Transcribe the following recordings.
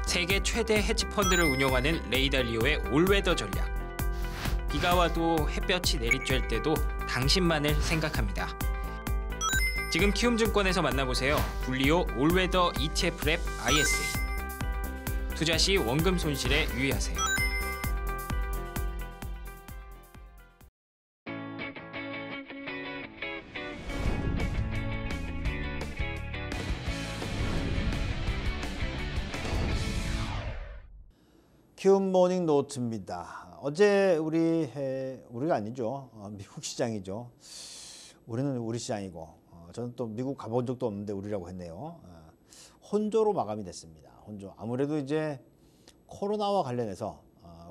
세계 최대 헤지펀드를 운영하는 레이달리오의 올웨더 전략. 비가 와도 햇볕이 내리쬐을 때도 당신만을 생각합니다. 지금 키움증권에서 만나보세요. 불리오 올웨더 ETF 랩 ISA. 투자 시 원금 손실에 유의하세요. 키움 모닝 노트입니다. 어제 우리가 아니죠. 미국 시장이죠. 우리는 우리 시장이고 저는 또 미국 가본 적도 없는데 우리라고 했네요. 혼조로 마감이 됐습니다. 혼조. 아무래도 이제 코로나와 관련해서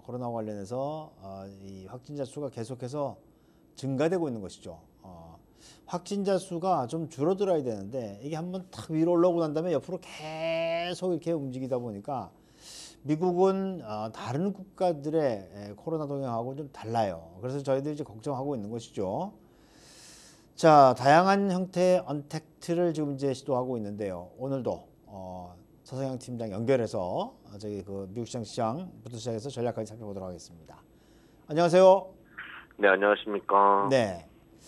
이 확진자 수가 계속해서 증가되고 있는 것이죠. 확진자 수가 좀 줄어들어야 되는데 이게 한번 탁 위로 올라오고 난 다음에 옆으로 계속 이렇게 움직이다 보니까 미국은 다른 국가들의 코로나 동향하고 좀 달라요. 그래서 저희들이 이제 걱정하고 있는 것이죠. 자, 다양한 형태의 언택트를 지금 이제 시도하고 있는데요. 오늘도 서성영 팀장 연결해서 저기 그 미국 시장부터 시작해서 전략까지 살펴보도록 하겠습니다. 안녕하세요. 네, 안녕하십니까. 네.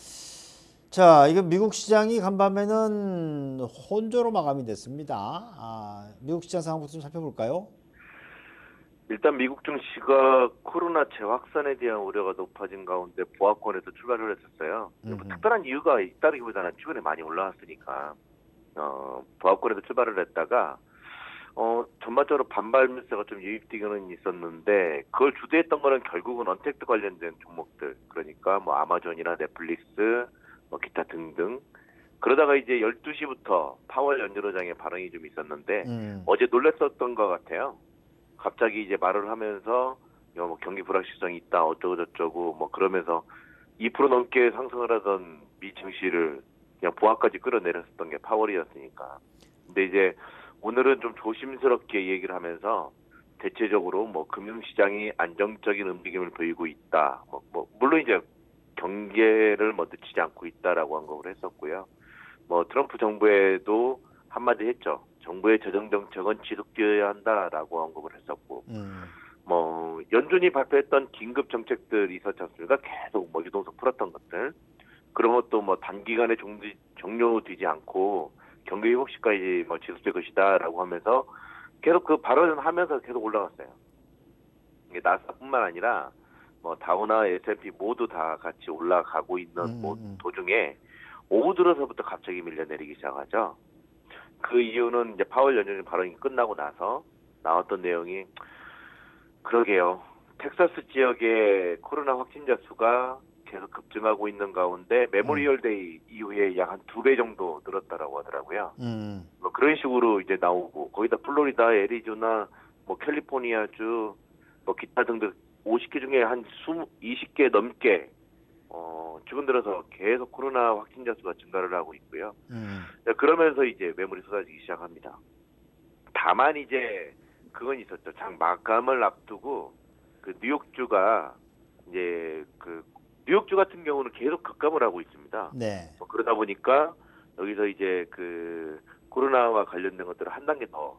자, 이거 미국 시장이 간밤에는 혼조로 마감이 됐습니다. 미국 시장 상황부터 좀 살펴볼까요? 일단 미국 증시가 코로나 재확산에 대한 우려가 높아진 가운데 보합권에서 출발을 했었어요. 뭐 특별한 이유가 있다기보다는 최근에 많이 올라왔으니까 보합권에서 출발을 했다가 전반적으로 반발 물세가 좀 유입되기는 있었는데 그걸 주도했던 거는 결국은 언택트 관련된 종목들, 그러니까 뭐 아마존이나 넷플릭스, 뭐 기타 등등. 그러다가 이제 12시부터 파월 연준의장의 발언이 좀 있었는데 어제 놀랐었던 것 같아요. 갑자기 이제 말을 하면서 뭐 경기 불확실성이 있다 어쩌고 저쩌고 뭐 그러면서 2% 넘게 상승을 하던 미 증시를 그냥 보합까지 끌어내렸었던 게 파월이었으니까. 근데 이제 오늘은 좀 조심스럽게 얘기를 하면서 대체적으로 뭐 금융시장이 안정적인 움직임을 보이고 있다. 뭐 물론 이제 경계를 뭐 늦추지 않고 있다라고 언급을 했었고요. 뭐 트럼프 정부에도 한마디 했죠. 정부의 재정 정책은 지속되어야 한다라고 언급을 했었고, 뭐 연준이 발표했던 긴급 정책들이 있었지 않습니까? 계속 뭐 유동성 풀었던 것들, 그런 것도 뭐 단기간에 종료되지 않고 경기 회복 시까지 뭐 지속될 것이다라고 하면서 계속 그 발언을 하면서 계속 올라갔어요. 이게 나스닥뿐만 아니라 뭐 다우나 S&P 모두 다 같이 올라가고 있는 뭐 도중에 오후 들어서부터 갑자기 밀려내리기 시작하죠. 그 이유는 이제 파월 연준 발언이 끝나고 나서 나왔던 내용이 그러게요. 텍사스 지역의 코로나 확진자 수가 계속 급증하고 있는 가운데 메모리얼데이 이후에 약 한 2배 정도 늘었다라고 하더라고요. 뭐 그런 식으로 이제 나오고 거기다 플로리다, 애리조나, 뭐 캘리포니아주, 뭐 기타 등등 50개 중에 한 20개 넘게 최근 들어서 계속 코로나 확진자 수가 증가를 하고 있고요. 그러면서 이제 매물이 쏟아지기 시작합니다. 다만 이제 그건 있었죠. 장 마감을 앞두고 그 뉴욕주가 이제 그 뉴욕주 같은 경우는 계속 급감을 하고 있습니다. 네. 그러다 보니까 여기서 이제 그 코로나와 관련된 것들을 한 단계 더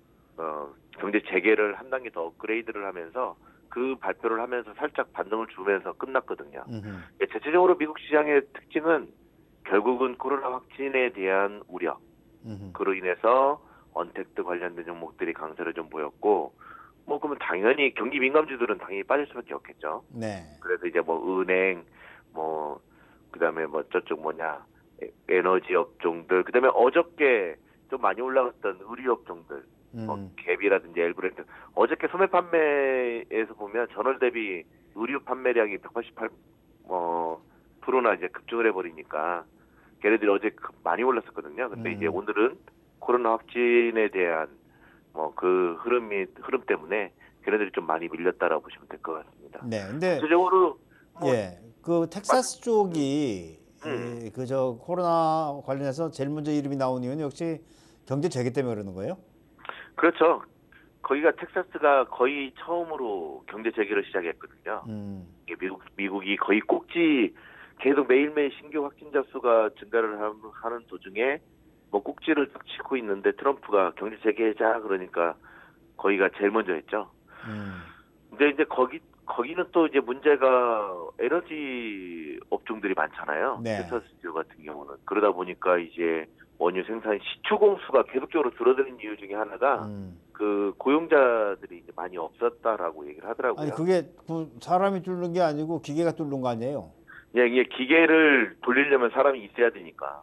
경제 재개를 한 단계 더 업그레이드를 하면서 그 발표를 하면서 살짝 반등을 주면서 끝났거든요. 대체적으로 미국 시장의 특징은 결국은 코로나 확진에 대한 우려, 그로 인해서 언택트 관련된 종목들이 강세를 좀 보였고, 뭐 그러면 당연히 경기 민감주들은 당연히 빠질 수밖에 없겠죠. 네. 그래서 이제 뭐 은행, 뭐 그다음에 뭐 저쪽 뭐냐 에너지 업종들, 그다음에 어저께 좀 많이 올라갔던 의류 업종들. 갭이라든지 엘브랜드 어저께 소매 판매에서 보면 전월 대비 의류 판매량이 188%나 이제 급증을 해버리니까 걔네들이 어제 많이 올랐었거든요. 근데 이제 오늘은 코로나 확진에 대한 뭐 그 흐름 때문에 걔네들이 좀 많이 밀렸다라고 보시면 될 것 같습니다. 네, 근데 전체적으로 그 텍사스 쪽이 그저 코로나 관련해서 제일 먼저 이름이 나온 이유는 역시 경제 재개 때문에 그러는 거예요? 그렇죠. 거기가 텍사스가 거의 처음으로 경제 재개를 시작했거든요. 이게 미국이 거의 꼭지 계속 매일매일 신규 확진자 수가 증가를 하는 도중에 뭐 꼭지를 딱 치고 있는데 트럼프가 경제 재개자 그러니까 거기가 제일 먼저 했죠. 음. 근데 이제 거기는 또 이제 문제가 에너지 업종들이 많잖아요. 네. 텍사스주 같은 경우는. 그러다 보니까 이제 원유 생산 시추 공수가 계속적으로 줄어드는 이유 중에 하나가 그 고용자들이 이제 많이 없었다라고 얘기를 하더라고요. 아니 그게 사람이 뚫는 게 아니고 기계가 뚫는 거 아니에요? 예, 이게 기계를 돌리려면 사람이 있어야 되니까.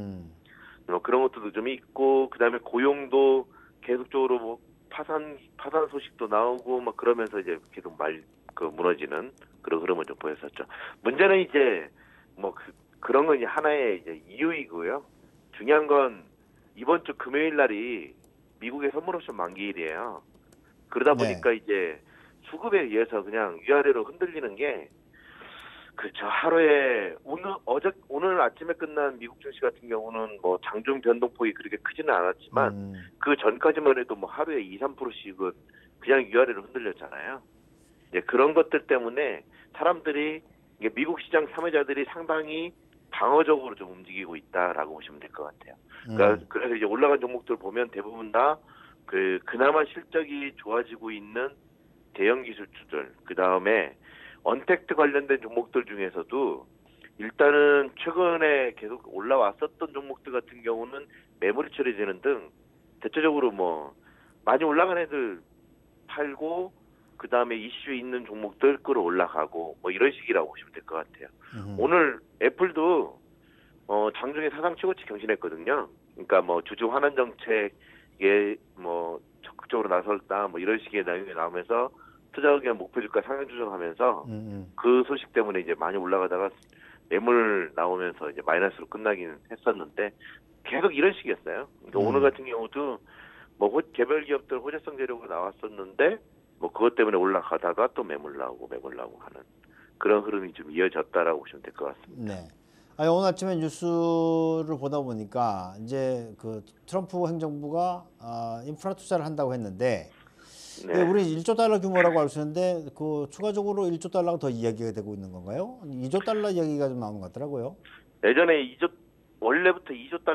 뭐 그런 것도 좀 있고, 그다음에 고용도 계속적으로 뭐 파산 소식도 나오고 막 그러면서 이제 계속 무너지는 그런 흐름을 좀 보였었죠. 문제는 이제 뭐 그런 건 이제 하나의 이제 이유이고요. 중요한 건 이번 주 금요일 날이 미국의 선물 옵션 만기일이에요. 그러다 보니까 네. 이제 수급에 의해서 그냥 위아래로 흔들리는 게 그렇죠. 하루에 오늘 아침에 끝난 미국 증시 같은 경우는 뭐 장중 변동폭이 그렇게 크지는 않았지만 그 전까지만 해도 뭐 하루에 2~3%씩은 그냥 위아래로 흔들렸잖아요. 이제 그런 것들 때문에 사람들이 이게 미국 시장 참여자들이 상당히 방어적으로 좀 움직이고 있다라고 보시면 될 것 같아요. 그러니까 그래서 이제 올라간 종목들 보면 대부분 다 그나마 실적이 좋아지고 있는 대형 기술주들, 그 다음에 언택트 관련된 종목들 중에서도 일단은 최근에 계속 올라왔었던 종목들 같은 경우는 매물이 처리되는 등 대체적으로 뭐 많이 올라간 애들 팔고 그 다음에 이슈 있는 종목들 끌어올라가고 뭐 이런 식이라고 보시면 될 것 같아요. 오늘 애플도 장중에 사상 최고치 경신했거든요. 그러니까 뭐 주주 환원 정책에 뭐 적극적으로 나설다 뭐 이런 식의 내용이 나오면서 투자 의견 목표 주가 상향 조정하면서 그 소식 때문에 이제 많이 올라가다가 매물 나오면서 이제 마이너스로 끝나긴 했었는데 계속 이런 식이었어요. 그러니까 오늘 같은 경우도 뭐 개별 기업들 호재성 재료가 나왔었는데 뭐 그것 때문에 올라가다가 또 매물 나오고 하는 그런 흐름이 좀 이어졌다라고 보시면 될 것 같습니다. 네. 아니, 오늘 아침에 뉴스를 보다 보니까 이제 그 트럼프 행정부가 인프라 투자를 한다고 했는데 네. 우리 1조 달러 규모라고 알 수 있는데 그 추가적으로 1조 달러가 더 이야기가 되고 있는 건가요? 2조 달러 이야기가 좀 나오는 것 같더라고요. 예전에 원래부터 2조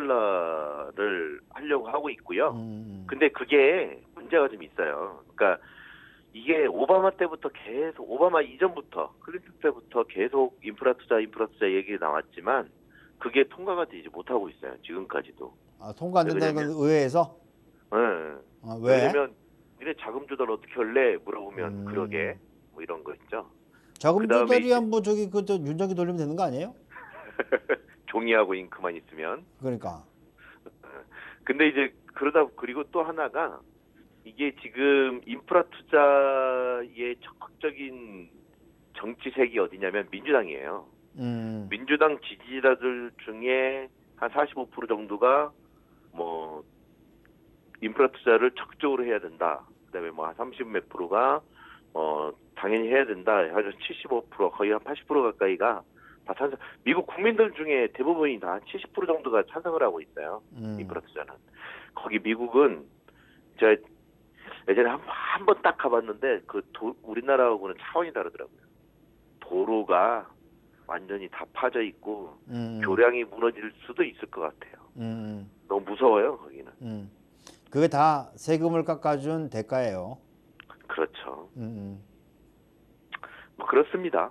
달러를 하려고 하고 있고요. 근데 그게 문제가 좀 있어요. 그러니까 이게 오바마 때부터 계속 오바마 이전부터 클린턴 때부터 계속 인프라 투자 얘기가 나왔지만 그게 통과가 되지 못하고 있어요. 지금까지도. 통과 안 된다는 건 의회에서? 네. 왜? 왜냐면 니네 자금 조달 어떻게 할래? 물어보면 그러게 뭐 이런 거 있죠. 자금 조달이야 뭐 저기 그 윤정기 돌리면 되는 거 아니에요? 종이하고 잉크만 있으면. 그러니까. 근데 이제 그리고 또 하나가 이게 지금 인프라 투자의 적극적인 정치색이 어디냐면 민주당이에요. 민주당 지지자들 중에 한 45% 정도가 뭐 인프라 투자를 적극적으로 해야 된다. 그다음에 뭐 한 30몇 프로가 당연히 해야 된다. 해서 75% 거의 한 80% 가까이가 다 찬성. 미국 국민들 중에 대부분이 다 70% 정도가 찬성을 하고 있어요. 인프라 투자는. 거기 미국은 제가 예전에 한 번 딱 가봤는데 우리나라하고는 차원이 다르더라고요. 도로가 완전히 다 파져 있고 교량이 무너질 수도 있을 것 같아요. 너무 무서워요 거기는. 그게 다 세금을 깎아준 대가예요. 그렇죠. 뭐 그렇습니다.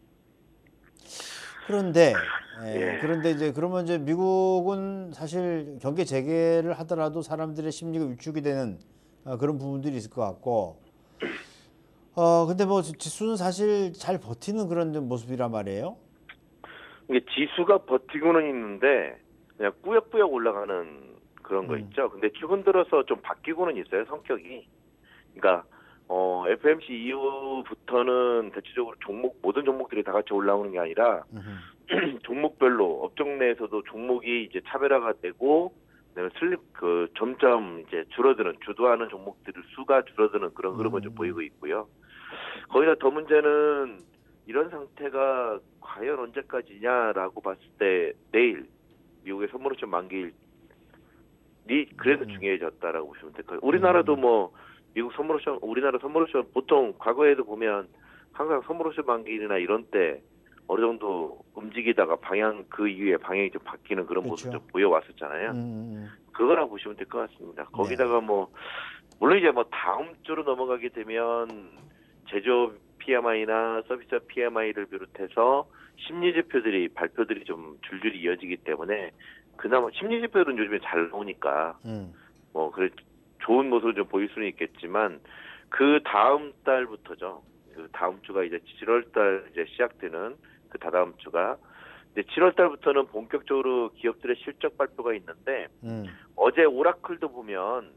그런데 예. 그런데 이제 그러면 이제 미국은 사실 경제 재개를 하더라도 사람들의 심리가 위축이 되는 그런 부분들이 있을 것 같고, 근데 뭐 지수는 사실 잘 버티는 그런 좀 모습이란 말이에요. 이게 지수가 버티고는 있는데 그냥 꾸역꾸역 올라가는 그런 거 있죠. 근데 최근 들어서 좀 바뀌고는 있어요, 성격이. 그러니까 FMC 이후부터는 대체적으로 모든 종목들이 다 같이 올라오는 게 아니라 종목별로 업종 내에서도 종목이 이제 차별화가 되고 그다음에 점점 이제 줄어드는 주도하는 종목들의 수가 줄어드는 그런 흐름을 좀 보이고 있고요. 거기다 더 문제는 이런 상태가 과연 언제까지냐라고 봤을 때 내일 미국의 선물옵션 만기일이 그래도 중요해졌다라고 보시면 될 거예요. 우리나라도 뭐 우리나라 선물옵션 보통 과거에도 보면 항상 선물옵션 만기일이나 이런 때 어느 정도 움직이다가 그 이후에 방향이 좀 바뀌는 그런 그렇죠. 모습 좀 보여왔었잖아요. 그거라고 보시면 될 것 같습니다. 거기다가 뭐 물론 이제 뭐 다음 주로 넘어가게 되면 제조업 PMI나 서비스업 PMI를 비롯해서 심리 지표들이 발표들이 좀 줄줄이 이어지기 때문에 그나마 심리 지표들은 요즘에 잘 나오니까 뭐 그래 좋은 모습을 좀 보일 수는 있겠지만 그 다음 달부터죠. 그 다음 주가 이제 7월 달 이제 시작되는 그 다다음 주가 이제 7월 달부터는 본격적으로 기업들의 실적 발표가 있는데 어제 오라클도 보면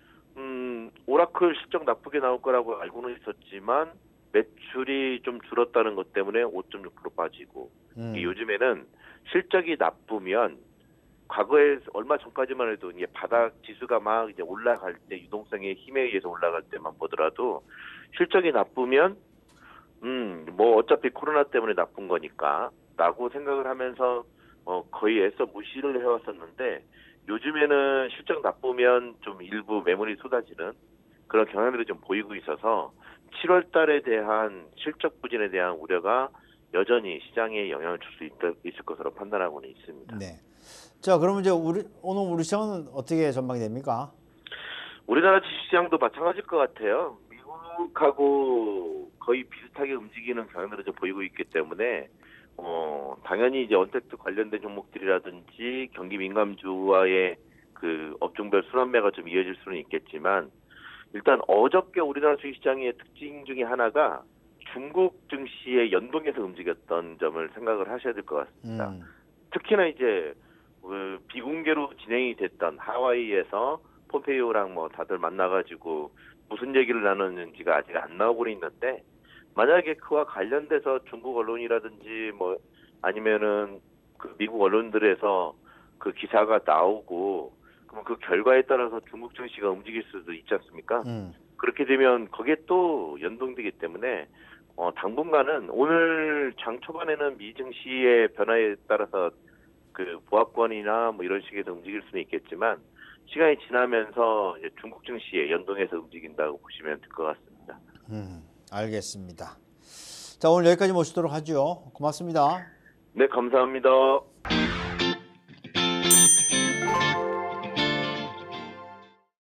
오라클 실적 나쁘게 나올 거라고 알고는 있었지만 매출이 좀 줄었다는 것 때문에 5.6% 빠지고 요즘에는 실적이 나쁘면 과거에 얼마 전까지만 해도 이게 바닥 지수가 막 이제 올라갈 때 유동성의 힘에 의해서 올라갈 때만 보더라도 실적이 나쁘면 뭐 어차피 코로나 때문에 나쁜 거니까라고 생각을 하면서 거의 애써 무시를 해왔었는데 요즘에는 실적 나쁘면 좀 일부 매물이 쏟아지는 그런 경향들이 좀 보이고 있어서 7월 달에 대한 실적 부진에 대한 우려가 여전히 시장에 영향을 줄 수 있을 것으로 판단하고는 있습니다. 네. 자, 그러면 이제 오늘 우리 시장은 어떻게 전망이 됩니까? 우리나라 주식시장도 마찬가지일 것 같아요. 미국하고 거의 비슷하게 움직이는 경향들을 좀 보이고 있기 때문에 당연히 이제 언택트 관련된 종목들이라든지 경기 민감주와의 그 업종별 순환매가 좀 이어질 수는 있겠지만 일단 어저께 우리나라 주식시장의 특징 중에 하나가 중국 증시에 연동해서 움직였던 점을 생각을 하셔야 될 것 같습니다. 특히나 이제 비공개로 진행이 됐던 하와이에서 폼페이오랑 뭐 다들 만나가지고 무슨 얘기를 나눴는지가 아직 안 나오고 있는데 만약에 그와 관련돼서 중국 언론이라든지 뭐 아니면은 그 미국 언론들에서 그 기사가 나오고 그러면 그 결과에 따라서 중국 증시가 움직일 수도 있지 않습니까? 그렇게 되면 거기에 또 연동되기 때문에 당분간은 오늘 장 초반에는 미 증시의 변화에 따라서 그 보합권이나 뭐 이런 식에서 움직일 수는 있겠지만 시간이 지나면서 이제 중국 증시에 연동해서 움직인다고 보시면 될 것 같습니다. 알겠습니다. 자, 오늘 여기까지 모시도록 하죠. 고맙습니다. 네, 감사합니다.